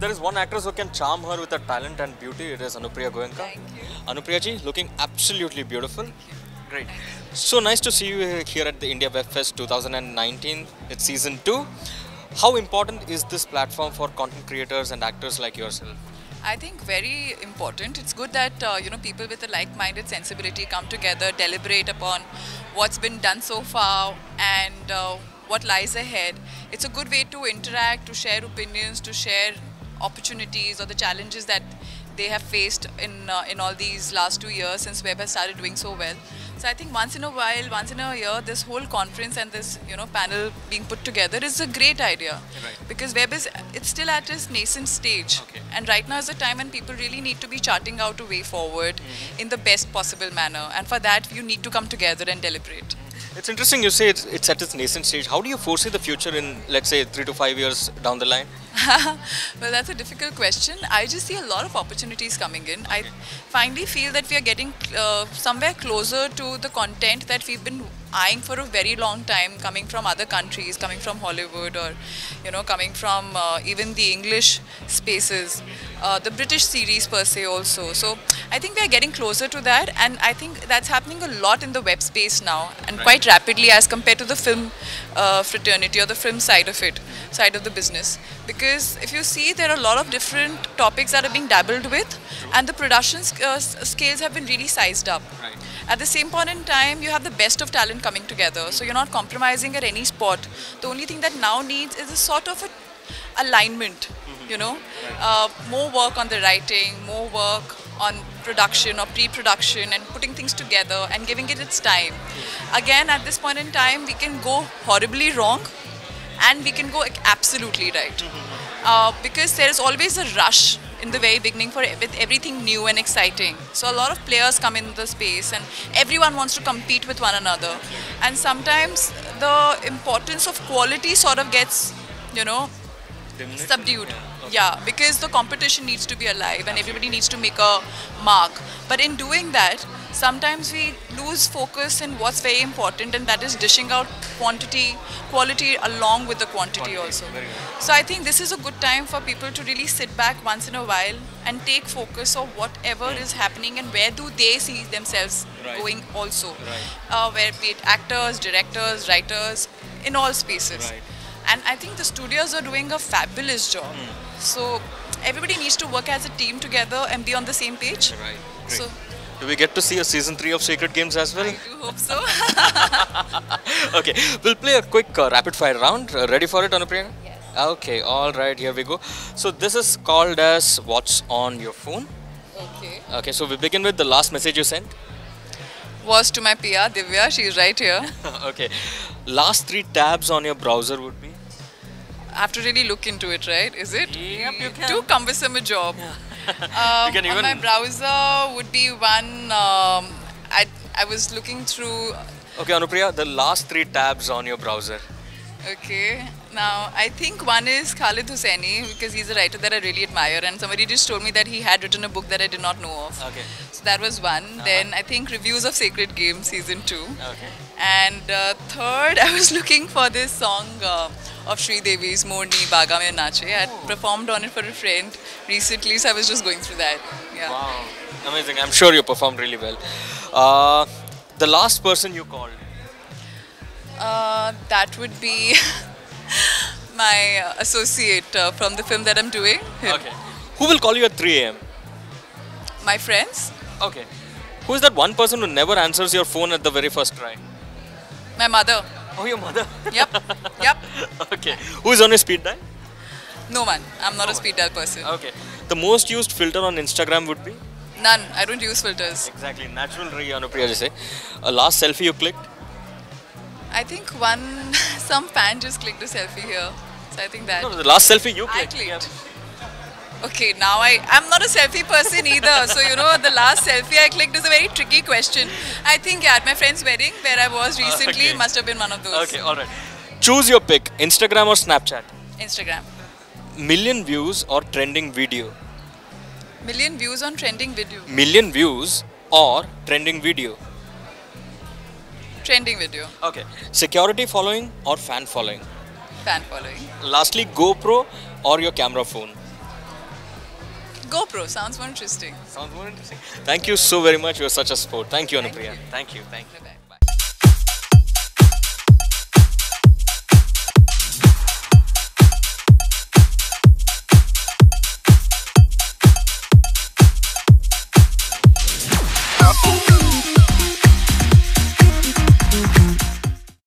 there is one actress who can charm her with her talent and beauty. It is Anupriya Goenka. Thank you. Anupriya ji, looking absolutely beautiful. Great. So nice to see you here at the India Web Fest 2019. It's season 2. How important is this platform for content creators and actors like yourself? I think very important. It's good that people with a like-minded sensibility come together, deliberate upon what's been done so far and what lies ahead. It's a good way to interact, to share opinions, to share opportunities or the challenges that they have faced in all these last 2 years since Web has started doing so well. So I think once in a while, once in a year, this whole conference and this panel being put together is a great idea. Right. Because Web it's still at its nascent stage. Okay. And right now is the time when people really need to be charting out a way forward in the best possible manner. And for that, you need to come together and deliberate. It's interesting you say it's at its nascent stage. How do you foresee the future in, let's say, 3 to 5 years down the line? Well, that's a difficult question. I just see a lot of opportunities coming in. I finally feel that we are getting somewhere closer to the content that we've been eyeing for a very long time, coming from other countries, coming from Hollywood, or coming from even the English spaces, the British series per se also. So I think we are getting closer to that, and I think that's happening a lot in the web space now, and quite rapidly as compared to the film fraternity or the film side of it, side of the business. Because if you see, there are a lot of different topics that are being dabbled with, and the production scales have been really sized up. Right. At the same point in time, you have the best of talent coming together, so you're not compromising at any spot. The only thing that now needs is a sort of a alignment, more work on the writing, more work on production or pre-production and putting things together and giving it its time. Again, at this point in time, we can go horribly wrong and we can go absolutely right. Because there is always a rush in the very beginning with everything new and exciting. So a lot of players come in the space and everyone wants to compete with one another. And sometimes the importance of quality sort of gets, subdued. Yeah, because the competition needs to be alive and everybody needs to make a mark. But in doing that, sometimes we lose focus in what's very important, and that is dishing out quality along with the quantity also. So I think this is a good time for people to really sit back once in a while and take focus of whatever is happening and where do they see themselves going also. Where be it actors, directors, writers, in all spaces. And I think the studios are doing a fabulous job. So everybody needs to work as a team together and be on the same page. Right. So do we get to see a season 3 of Sacred Games as well? I do hope so. Okay, we'll play a quick rapid fire round. Ready for it, Anupriya? Yes. Okay, all right, here we go. So this is called as What's on Your Phone. Okay. Okay, so we begin with the last message you sent. Was to my PR, Divya, she's right here. Okay, last 3 tabs on your browser would be? I have to really look into it, right? Is it? Yep, you can. Too cumbersome a job. You can even... On my browser would be one, I was looking through... Okay, Anupriya, the last 3 tabs on your browser. Okay. Now, I think one is Khalid Hosseini, because he's a writer that I really admire, and somebody just told me that he had written a book that I did not know of. Okay. So that was one. Then I think reviews of Sacred Games season 2. Okay. And third, I was looking for this song of Sri Devi's Morni Baga Mein Nache. I had performed on it for a friend recently, so I was just going through that. Yeah. Wow, amazing. I'm sure you performed really well. The last person you called? That would be my associate from the film that I'm doing. Him. Okay. Who will call you at 3 a.m.? My friends. Okay. Who is that one person who never answers your phone at the very first try? My mother. Oh, your mother? Yep. Yep. Okay. Who is on your speed dial? No one. I'm not a speed dial person. Okay. The most used filter on Instagram would be? None. I don't use filters. Exactly. Natural ray, Anupriya ji say. Last selfie you clicked? I think some fan just clicked a selfie here. So I think that. No, the last selfie you clicked. I clicked. Okay, now I'm not a selfie person either. So, the last selfie I clicked is a very tricky question. I think, at my friend's wedding, where I was recently, must have been one of those. Okay, alright. Choose your pick, Instagram or Snapchat? Instagram. Million views or trending video? Million views on trending video. Million views or trending video? Trending video. Okay. Security following or fan following? Fan following. Lastly, GoPro or your camera phone? GoPro sounds more interesting. Sounds more interesting. Thank you so very much. You're such a sport. Thank you, Anupriya. you. Thank you. Thank you. Bye-bye.